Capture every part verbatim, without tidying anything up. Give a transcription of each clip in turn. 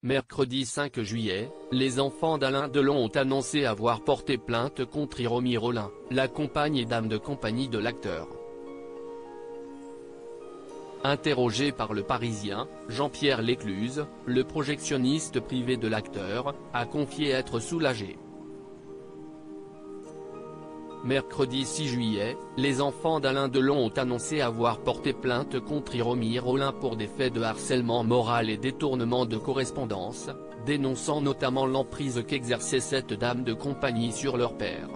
Mercredi cinq juillet, les enfants d'Alain Delon ont annoncé avoir porté plainte contre Hiromi Rollin, la compagne et dame de compagnie de l'acteur. Interrogé par Le Parisien, Jean-Pierre Lécluse, le projectionniste privé de l'acteur, a confié être soulagé. Mercredi six juillet, les enfants d'Alain Delon ont annoncé avoir porté plainte contre Hiromi Rollin pour des faits de harcèlement moral et détournement de correspondance, dénonçant notamment l'emprise qu'exerçait cette dame de compagnie sur leur père.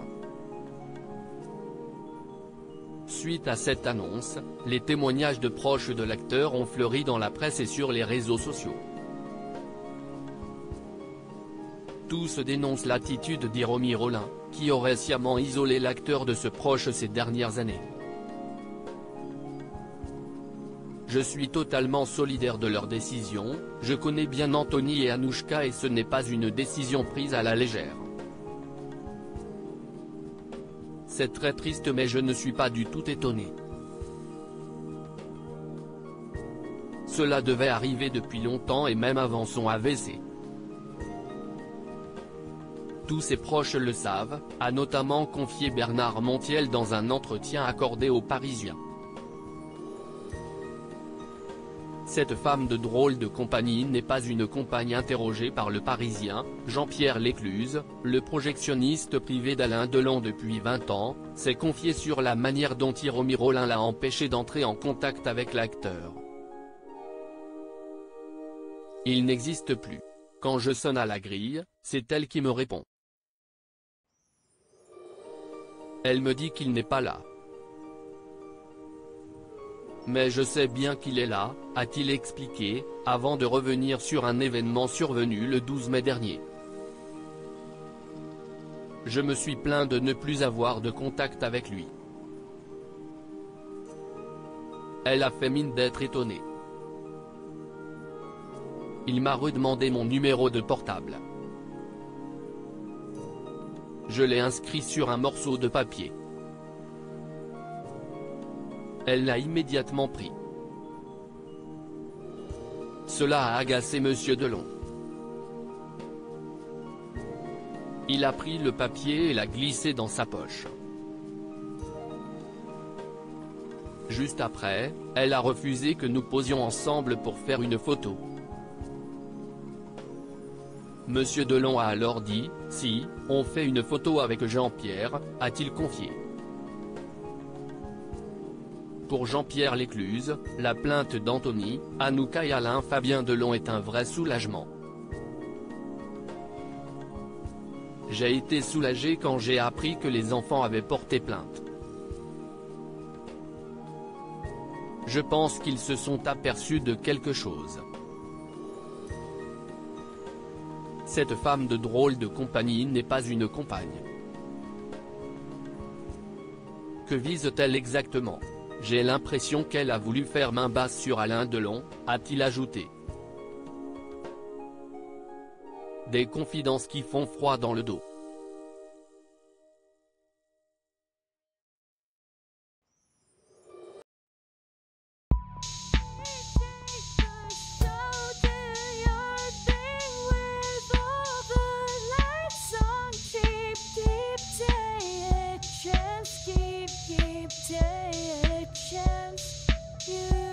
Suite à cette annonce, les témoignages de proches de l'acteur ont fleuri dans la presse et sur les réseaux sociaux. Tous dénoncent l'attitude d'Hiromi Rollin, qui aurait sciemment isolé l'acteur de ce proche ces dernières années. Je suis totalement solidaire de leur décision, je connais bien Anthony et Anouchka et ce n'est pas une décision prise à la légère. C'est très triste mais je ne suis pas du tout étonné. Cela devait arriver depuis longtemps et même avant son A V C. Tous ses proches le savent, a notamment confié Bernard Montiel dans un entretien accordé aux Parisiens. Cette femme de drôle de compagnie n'est pas une compagne. Interrogé par Le Parisien, Jean-Pierre Lécluse, le projectionniste privé d'Alain Delon depuis vingt ans, s'est confié sur la manière dont Hiromi Rollin l'a empêché d'entrer en contact avec l'acteur. Il n'existe plus. Quand je sonne à la grille, c'est elle qui me répond. Elle me dit qu'il n'est pas là. Mais je sais bien qu'il est là, a-t-il expliqué, avant de revenir sur un événement survenu le douze mai dernier. Je me suis plaint de ne plus avoir de contact avec lui. Elle a fait mine d'être étonnée. Il m'a redemandé mon numéro de portable. Je l'ai inscrit sur un morceau de papier. Elle l'a immédiatement pris. Cela a agacé Monsieur Delon. Il a pris le papier et l'a glissé dans sa poche. Juste après, elle a refusé que nous posions ensemble pour faire une photo. Monsieur Delon a alors dit, « Si, on fait une photo avec Jean-Pierre », a-t-il confié. Pour Jean-Pierre Lécluse, la plainte d'Anthony, Anouchka et Alain Fabien Delon est un vrai soulagement. J'ai été soulagé quand j'ai appris que les enfants avaient porté plainte. Je pense qu'ils se sont aperçus de quelque chose. Cette femme de drôle de compagnie n'est pas une compagne. Que vise-t-elle exactement? J'ai l'impression qu'elle a voulu faire main basse sur Alain Delon, a-t-il ajouté. Des confidences qui font froid dans le dos. You